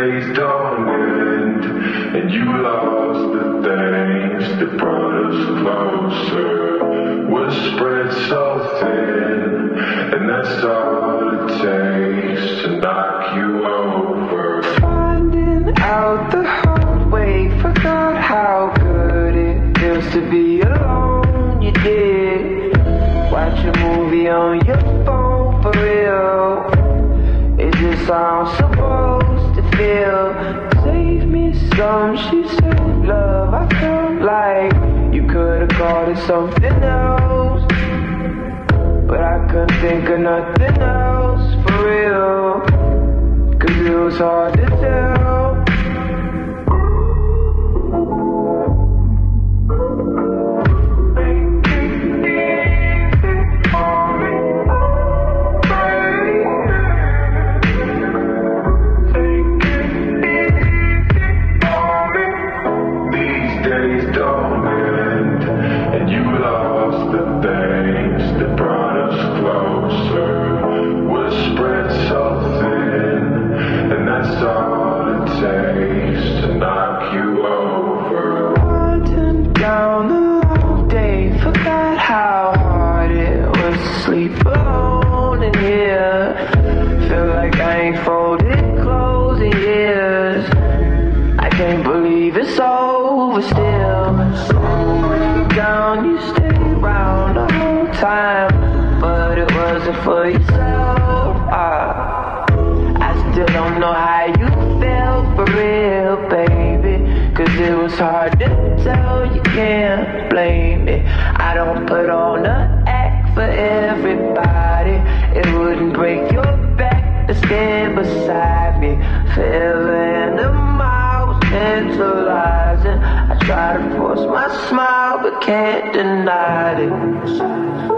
days don't end, and you lost the things that brought us closer. We're spread so thin, and that's all it takes to knock you over. Finding out the hard way, forgot how good it feels to be alone. You did watch a movie on your phone for real. Is this how I'm supposed to feel? Save me some, she said, love. I felt like you could've called it something else, but I couldn't think of nothing else for real, 'cause it was hard to tell. Sleep alone in here. Feel like I ain't folded clothes in years. I can't believe it's over still. Slowing down, you stayed around the whole time, but it wasn't for yourself. I still don't know how you felt for real, baby, 'cause it was hard to tell. You can't blame me. I don't put on a for everybody. It wouldn't break your back to stand beside me. Feeling the miles, mentalizing. I try to force my smile, but can't deny it.